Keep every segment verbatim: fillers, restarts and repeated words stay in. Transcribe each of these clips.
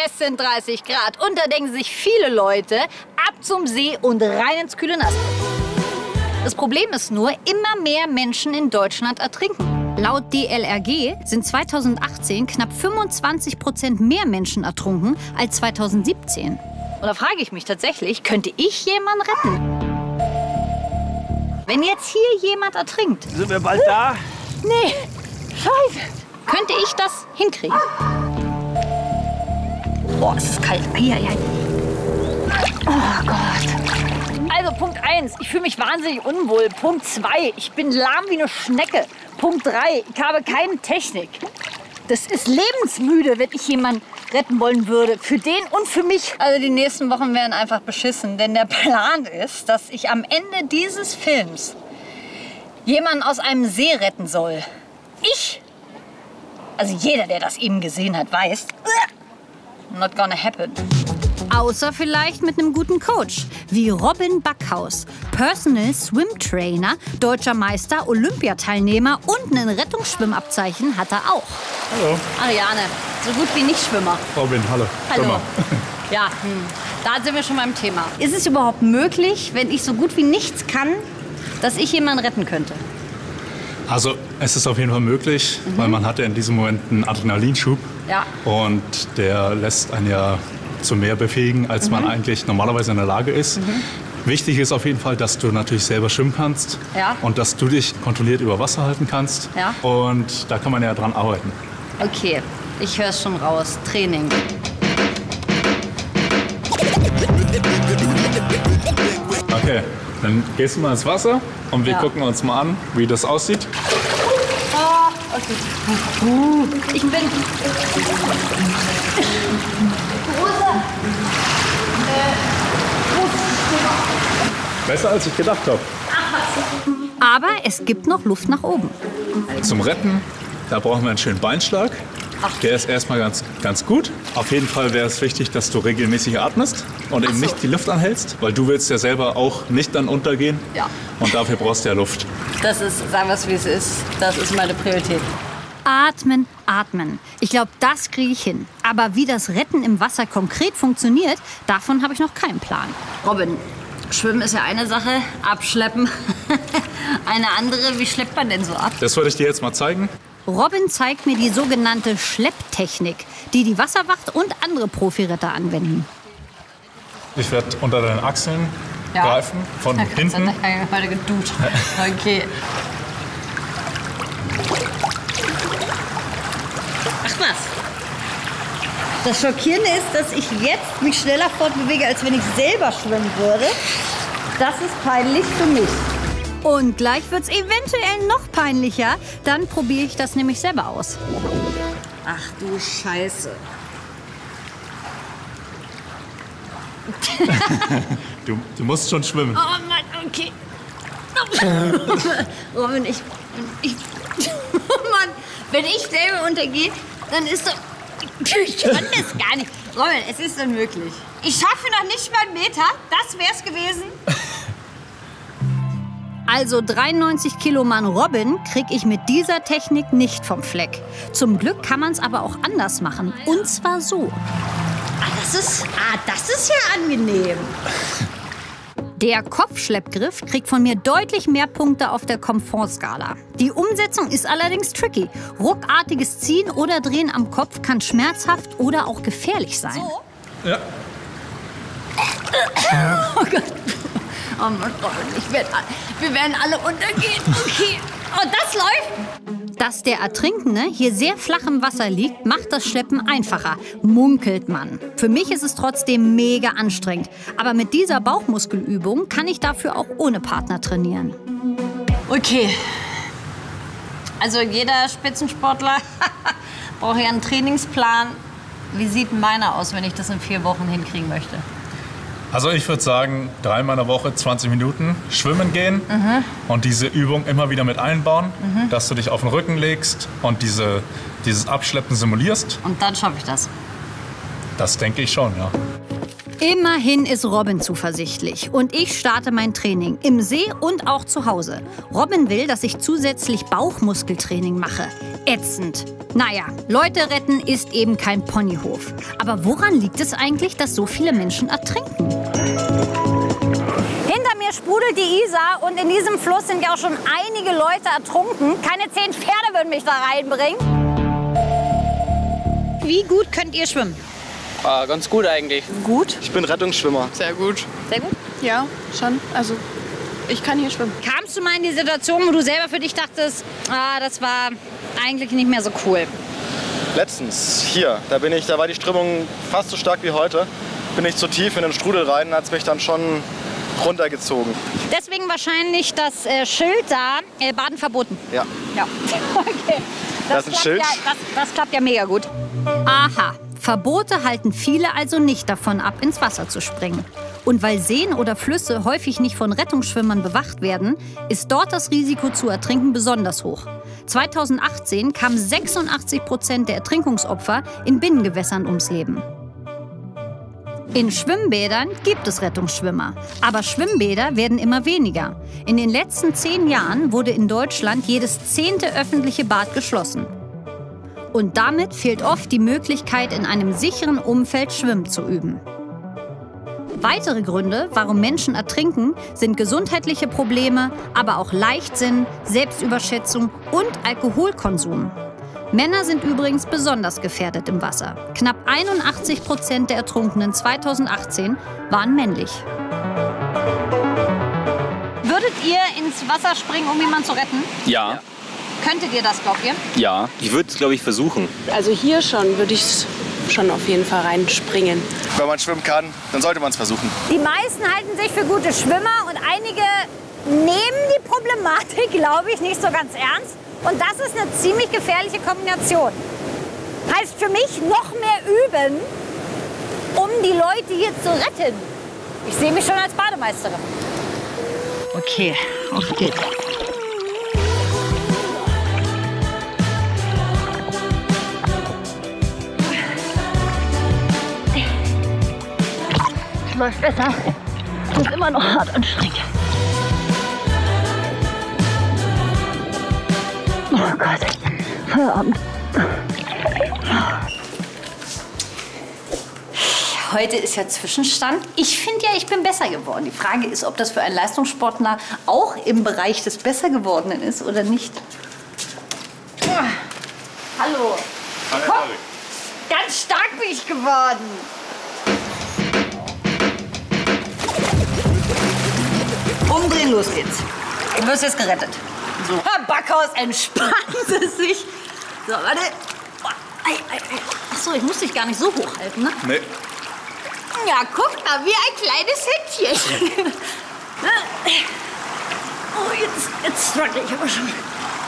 Es sind dreißig Grad und da denken sich viele Leute, ab zum See und rein ins kühle Nass. Das Problem ist nur, immer mehr Menschen in Deutschland ertrinken. Laut D L R G sind zweitausendachtzehn knapp fünfundzwanzig Prozent mehr Menschen ertrunken als zweitausendsiebzehn. Und da frage ich mich tatsächlich, könnte ich jemanden retten? Wenn jetzt hier jemand ertrinkt. Sind wir bald da? Nee, scheiße. Könnte ich das hinkriegen? Boah, es ist kalt. Eieiei. Oh Gott. Also Punkt eins, ich fühle mich wahnsinnig unwohl. Punkt zwei, ich bin lahm wie eine Schnecke. Punkt drei, ich habe keine Technik. Das ist lebensmüde, wenn ich jemanden retten wollen würde. Für den und für mich. Also die nächsten Wochen werden einfach beschissen. Denn der Plan ist, dass ich am Ende dieses Films jemanden aus einem See retten soll. Ich, also jeder, der das eben gesehen hat, weiß, not gonna happen. Außer vielleicht mit einem guten Coach, wie Robin Backhaus, Personal Swim Trainer, deutscher Meister, Olympiateilnehmer und ein Rettungsschwimmabzeichen hat er auch. Hallo. Ariane, so gut wie nicht Schwimmer. Robin, hallo. Hallo. Schwimmer. Ja, hm. Da sind wir schon beim Thema. Ist es überhaupt möglich, wenn ich so gut wie nichts kann, dass ich jemanden retten könnte? Also es ist auf jeden Fall möglich, mhm. weil man hat ja in diesem Moment einen Adrenalinschub. Ja. Und der lässt einen ja zu mehr befähigen, als mhm. man eigentlich normalerweise in der Lage ist. Mhm. Wichtig ist auf jeden Fall, dass du natürlich selber schwimmen kannst ja. und dass du dich kontrolliert über Wasser halten kannst. Ja. Und da kann man ja dran arbeiten. Okay, ich höre es schon raus. Training. Okay, dann gehst du mal ins Wasser und wir ja. gucken uns mal an, wie das aussieht. Oh, okay. Uh, ich bin... Besser als ich gedacht habe. Aber es gibt noch Luft nach oben. Zum Retten, da brauchen wir einen schönen Beinschlag. Der ist erstmal ganz, ganz gut. Auf jeden Fall wäre es wichtig, dass du regelmäßig atmest und eben so. nicht die Luft anhältst, weil du willst ja selber auch nicht dann untergehen. Ja. Und dafür brauchst du ja Luft. Das ist, sagen wir es wie es ist, das ist meine Priorität. Atmen, atmen. Ich glaube, das kriege ich hin. Aber wie das Retten im Wasser konkret funktioniert, davon habe ich noch keinen Plan. Robin, Schwimmen ist ja eine Sache, abschleppen eine andere. Wie schleppt man denn so ab? Das würde ich dir jetzt mal zeigen. Robin zeigt mir die sogenannte Schlepptechnik, die die Wasserwacht und andere Profiretter anwenden. Ich werde unter deinen Achseln ja. greifen, von ja, hinten. Ich habe heute geduscht. Okay. Ach was. Das Schockierende ist, dass ich jetzt mich schneller fortbewege, als wenn ich selber schwimmen würde. Das ist peinlich für mich. Und gleich wird es eventuell noch peinlicher. Dann probiere ich das nämlich selber aus. Ach du Scheiße. du, du musst schon schwimmen. Oh Mann, okay. Robin, ich... ich oh Mann, wenn ich selber untergehe, dann ist doch... Ich kann das gar nicht. Robin, es ist unmöglich. Ich schaffe noch nicht mal einen Meter. Das wär's gewesen. Also dreiundneunzig Kilo Mann Robin kriege ich mit dieser Technik nicht vom Fleck. Zum Glück kann man es aber auch anders machen. Und zwar so. Ah, das ist, ah, das ist ja angenehm. Der Kopfschleppgriff kriegt von mir deutlich mehr Punkte auf der Komfortskala. Die Umsetzung ist allerdings tricky. Ruckartiges Ziehen oder Drehen am Kopf kann schmerzhaft oder auch gefährlich sein. So? Ja. Oh Gott. Oh mein Gott, ich werd, wir werden alle untergehen. Okay. Oh, das läuft. Dass der Ertrinkende hier sehr flach im Wasser liegt, macht das Schleppen einfacher, munkelt man. Für mich ist es trotzdem mega anstrengend. Aber mit dieser Bauchmuskelübung kann ich dafür auch ohne Partner trainieren. Okay. Also jeder Spitzensportler braucht ja einen Trainingsplan. Wie sieht meiner aus, wenn ich das in vier Wochen hinkriegen möchte? Also ich würde sagen, dreimal in der Woche zwanzig Minuten schwimmen gehen mhm. und diese Übung immer wieder mit einbauen, mhm. dass du dich auf den Rücken legst und diese, dieses Abschleppen simulierst. Und dann schaffe ich das? Das denke ich schon, ja. Immerhin ist Robin zuversichtlich und ich starte mein Training im See und auch zu Hause. Robin will, dass ich zusätzlich Bauchmuskeltraining mache. Ätzend. Naja, Leute retten ist eben kein Ponyhof. Aber woran liegt es eigentlich, dass so viele Menschen ertrinken? Hinter mir sprudelt die Isar und in diesem Fluss sind ja auch schon einige Leute ertrunken. Keine zehn Pferde würden mich da reinbringen. Wie gut könnt ihr schwimmen? Ah, ganz gut eigentlich. Gut. Ich bin Rettungsschwimmer. Sehr gut. Sehr gut. Ja, schon. Also, ich kann hier schwimmen. Kamst du mal in die Situation, wo du selber für dich dachtest, ah, das war eigentlich nicht mehr so cool? Letztens, hier, da bin ich, da war die Strömung fast so stark wie heute. Bin ich zu tief in den Strudel rein, hat es mich dann schon runtergezogen. Deswegen wahrscheinlich das äh, Schild da, äh, Baden verboten. Ja. Ja. Okay. Das ist ein klappt Schild? Ja, das, das klappt ja mega gut. Aha, Verbote halten viele also nicht davon ab, ins Wasser zu springen. Und weil Seen oder Flüsse häufig nicht von Rettungsschwimmern bewacht werden, ist dort das Risiko zu ertrinken besonders hoch. zweitausendachtzehn kamen sechsundachtzig Prozent der Ertrinkungsopfer in Binnengewässern ums Leben. In Schwimmbädern gibt es Rettungsschwimmer, aber Schwimmbäder werden immer weniger. In den letzten zehn Jahren wurde in Deutschland jedes zehnte öffentliche Bad geschlossen. Und damit fehlt oft die Möglichkeit, in einem sicheren Umfeld Schwimmen zu üben. Weitere Gründe, warum Menschen ertrinken, sind gesundheitliche Probleme, aber auch Leichtsinn, Selbstüberschätzung und Alkoholkonsum. Männer sind übrigens besonders gefährdet im Wasser. Knapp einundachtzig Prozent der Ertrunkenen zweitausendachtzehn waren männlich. Würdet ihr ins Wasser springen, um jemanden zu retten? Ja, Könntet ihr das, glaubt ihr? ja. Ich würde es, glaube ich, versuchen. Also hier schon würde ich schon auf jeden Fall reinspringen. Wenn man schwimmen kann, dann sollte man es versuchen. Die meisten halten sich für gute Schwimmer und einige nehmen die Problematik, glaube ich, nicht so ganz ernst. Und das ist eine ziemlich gefährliche Kombination. Heißt für mich noch mehr üben, um die Leute hier zu retten. Ich sehe mich schon als Bademeisterin. Okay, auf geht's. Es läuft besser. Es ist immer noch hart anstrengend. Oh Gott, Feierabend. Heute ist ja Zwischenstand. Ich finde ja, ich bin besser geworden. Die Frage ist, ob das für einen Leistungssportler auch im Bereich des Bessergewordenen ist oder nicht. Hallo. Komm, ganz stark bin ich geworden. Umdrehen, los geht's. Du wirst jetzt gerettet. So. Herr Backhaus, entspannen Sie sich. So, warte. Ei, ei, ei. Ach so, ich muss dich gar nicht so hochhalten, ne? Nee. Ja, guck mal, wie ein kleines Händchen. Oh, jetzt, jetzt struggle ich aber schon.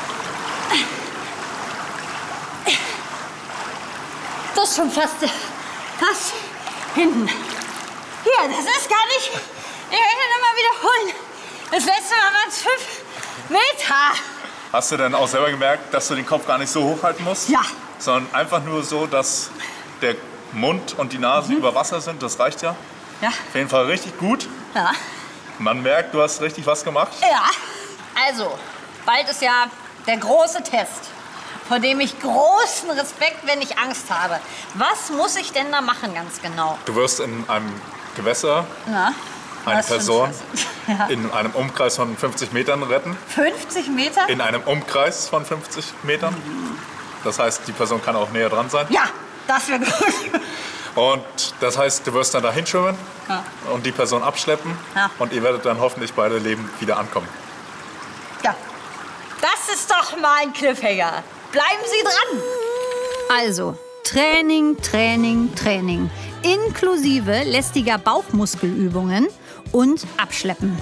Das ist schon fast, fast hinten. Hier, das ist gar nicht... Ich möchte noch mal wiederholen. Das letzte Mal waren es fünf Meter. Hast du denn auch selber gemerkt, dass du den Kopf gar nicht so hochhalten musst? Ja. Sondern einfach nur so, dass der Mund und die Nase mhm. über Wasser sind. Das reicht ja. Ja. Auf jeden Fall richtig gut. Ja. Man merkt, du hast richtig was gemacht. Ja. Also, bald ist ja der große Test, vor dem ich großen Respekt, wenn ich Angst habe. Was muss ich denn da machen ganz genau? Du wirst in einem Gewässer Na, eine was für ein Person Ja. in einem Umkreis von fünfzig Metern retten. fünfzig Meter? In einem Umkreis von fünfzig Metern. Das heißt, die Person kann auch näher dran sein. Ja, das wäre gut. Und das heißt, du wirst dann dahin schwimmen Ja. und die Person abschleppen. Ja. Und ihr werdet dann hoffentlich beide lebend wieder ankommen. Ja, das ist doch mal ein Cliffhanger. Bleiben Sie dran. Also, Training, Training, Training. Inklusive lästiger Bauchmuskelübungen und Abschleppen.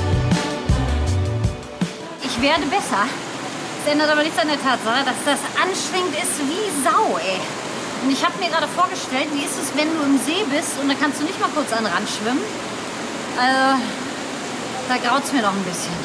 Ich werde besser. Das ändert aber nichts an der Tatsache, dass das anstrengend ist wie Sau, ey. Und ich habe mir gerade vorgestellt, wie ist es, wenn du im See bist und da kannst du nicht mal kurz an den Rand schwimmen. Also, da graut's mir noch ein bisschen.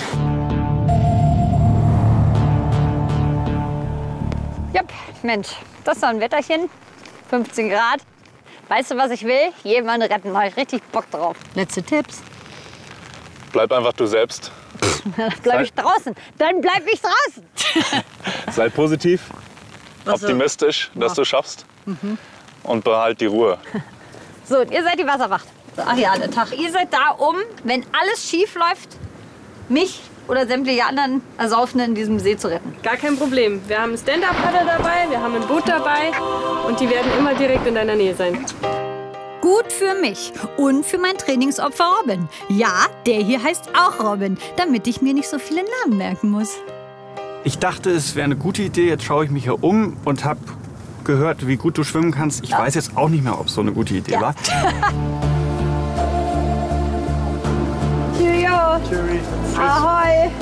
Jupp, Mensch, das ist doch ein Wetterchen. fünfzehn Grad. Weißt du, was ich will? Jemanden retten. Da hab ich richtig Bock drauf. Letzte Tipps. Bleib einfach du selbst. Dann bleib ich draußen. Dann bleib ich draußen. Sei positiv. Was optimistisch, so? dass du schaffst. Mhm. Und behalt die Ruhe. So, und ihr seid die Wasserwacht. So, ach ja, der Tag. Ihr seid da, um, wenn alles schief läuft, mich oder sämtliche anderen Ersaufenden in diesem See zu retten. Gar kein Problem. Wir haben ein Stand-Up-Paddle dabei, wir haben ein Boot dabei und die werden immer direkt in deiner Nähe sein. Gut für mich und für mein Trainingsopfer Robin. Ja, der hier heißt auch Robin, damit ich mir nicht so viele Namen merken muss. Ich dachte, es wäre eine gute Idee. Jetzt schaue ich mich hier um und habe gehört, wie gut du schwimmen kannst. Ich ja. weiß jetzt auch nicht mehr, ob es so eine gute Idee ja. war. Cheerio. Cheerio. Ahoi.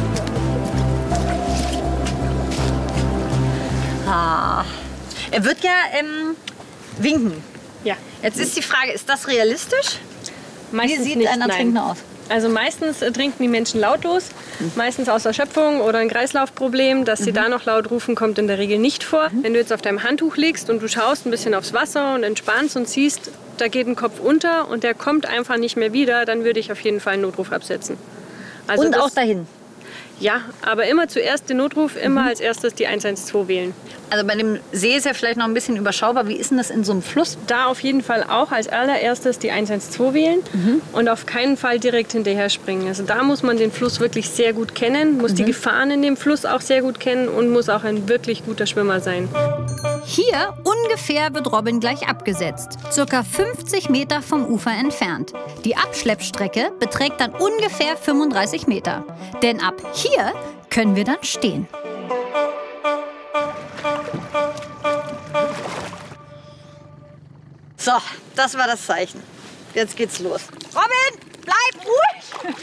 Ah. Er wird ja ähm, winken. Ja. Jetzt ist die Frage, ist das realistisch? Meistens Wie sieht nicht, ein Ertrinkender aus? Also meistens äh, trinken die Menschen lautlos, mhm. meistens aus Erschöpfung oder ein Kreislaufproblem. Dass mhm. sie da noch laut rufen, kommt in der Regel nicht vor. Mhm. Wenn du jetzt auf deinem Handtuch liegst und du schaust ein bisschen aufs Wasser und entspannst und siehst, da geht ein Kopf unter und der kommt einfach nicht mehr wieder, dann würde ich auf jeden Fall einen Notruf absetzen. Also und das, auch dahin? Ja, aber immer zuerst den Notruf, immer mhm. als erstes die eins eins zwei wählen. Also bei dem See ist ja vielleicht noch ein bisschen überschaubar. Wie ist denn das in so einem Fluss? Da auf jeden Fall auch als allererstes die eins eins zwei wählen mhm. und auf keinen Fall direkt hinterher springen. Also da muss man den Fluss wirklich sehr gut kennen, muss mhm. die Gefahren in dem Fluss auch sehr gut kennen und muss auch ein wirklich guter Schwimmer sein. Hier ungefähr wird Robin gleich abgesetzt, circa fünfzig Meter vom Ufer entfernt. Die Abschleppstrecke beträgt dann ungefähr fünfunddreißig Meter. Denn ab hier können wir dann stehen. So, das war das Zeichen. Jetzt geht's los. Robin, bleib ruhig!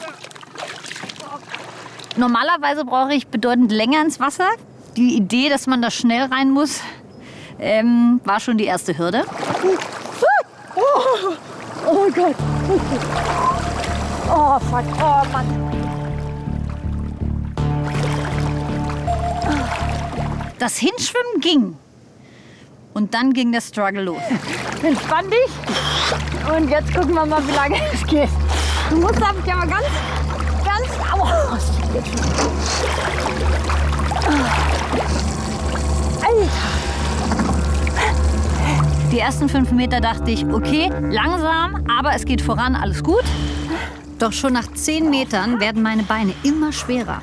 Normalerweise brauche ich bedeutend länger ins Wasser. Die Idee, dass man da schnell rein muss, ähm, war schon die erste Hürde. Oh, oh Gott. Oh, fuck. Oh, Mann. Das Hinschwimmen ging. Und dann ging der Struggle los. Entspann dich. Und jetzt gucken wir mal, wie lange es geht. Du musst aber ganz, ganz... Aua. Alter. Die ersten fünf Meter dachte ich, okay, langsam, aber es geht voran, alles gut. Doch schon nach zehn Metern werden meine Beine immer schwerer.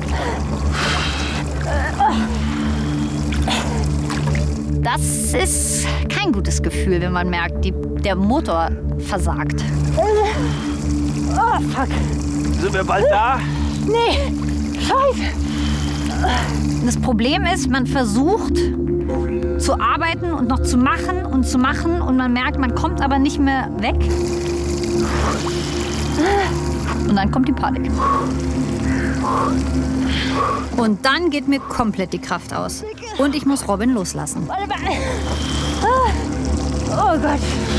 Das ist kein gutes Gefühl, wenn man merkt, die, der Motor versagt. Oh, fuck. Sind wir bald da? Nee, scheiße. Das Problem ist, man versucht zu arbeiten und noch zu machen und zu machen und man merkt, man kommt aber nicht mehr weg. Und dann kommt die Panik. Und dann geht mir komplett die Kraft aus. Und ich muss Robin loslassen. Oh Gott.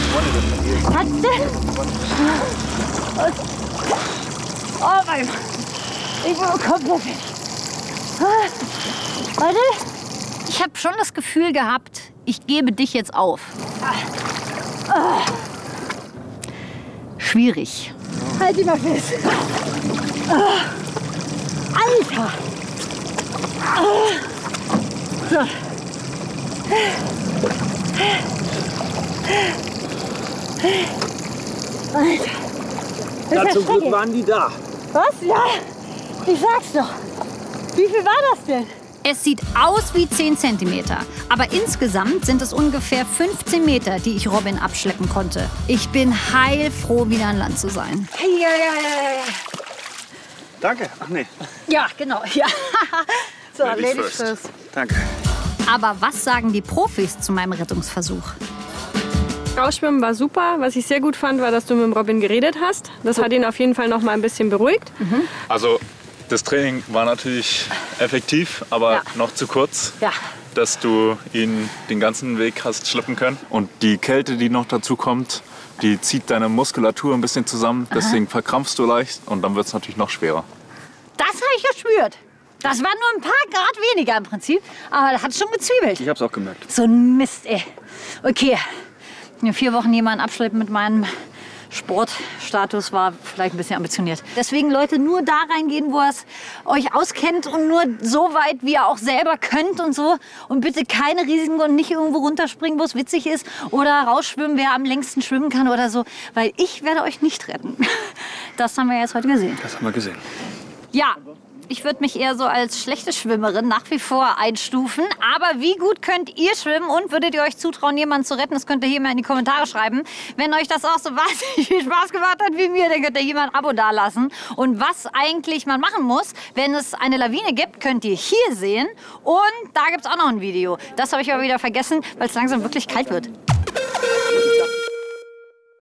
Oh mein Gott. Ich bin komplett weg. Warte. Ich habe schon das Gefühl gehabt, ich gebe dich jetzt auf. Schwierig. Halt die mal fest. Alter! So. Alter. Ja, zum Glück waren die da. Was? Ja, ich sag's doch. Wie viel war das denn? Es sieht aus wie zehn Zentimeter, aber insgesamt sind es ungefähr fünfzehn Meter, die ich Robin abschleppen konnte. Ich bin heilfroh, wieder an Land zu sein. Ja, ja, ja, ja. Danke. Ach nee. Ja, genau. Ja. So, Ladies Ladies first. first. Danke. Aber was sagen die Profis zu meinem Rettungsversuch? Rausschwimmen war super. Was ich sehr gut fand, war, dass du mit dem Robin geredet hast. Das hat ihn auf jeden Fall noch mal ein bisschen beruhigt. Mhm. Also das Training war natürlich effektiv, aber ja. noch zu kurz, ja. dass du ihn den ganzen Weg hast schleppen können. Und die Kälte, die noch dazu kommt, die zieht deine Muskulatur ein bisschen zusammen. Aha. Deswegen verkrampfst du leicht und dann wird es natürlich noch schwerer. Das habe ich gespürt. Das war nur ein paar Grad weniger im Prinzip, aber das hat schon gezwiebelt. Ich hab's auch gemerkt. So ein Mist, ey. Okay, in vier Wochen jemanden abschleppen mit meinem Sportstatus war vielleicht ein bisschen ambitioniert. Deswegen, Leute, nur da reingehen, wo ihr euch auskennt und nur so weit, wie ihr auch selber könnt und so. Und bitte keine Risiken und nicht irgendwo runterspringen, wo es witzig ist. Oder rausschwimmen, wer am längsten schwimmen kann oder so. Weil ich werde euch nicht retten. Das haben wir jetzt heute gesehen. Das haben wir gesehen. Ja. Ich würde mich eher so als schlechte Schwimmerin nach wie vor einstufen. Aber wie gut könnt ihr schwimmen und würdet ihr euch zutrauen, jemanden zu retten? Das könnt ihr hier mal in die Kommentare schreiben. Wenn euch das auch so wahnsinnig viel Spaß gemacht hat wie mir, dann könnt ihr hier mal ein Abo dalassen. Und was eigentlich man machen muss, wenn es eine Lawine gibt, könnt ihr hier sehen. Und da gibt es auch noch ein Video. Das habe ich aber wieder vergessen, weil es langsam wirklich kalt wird.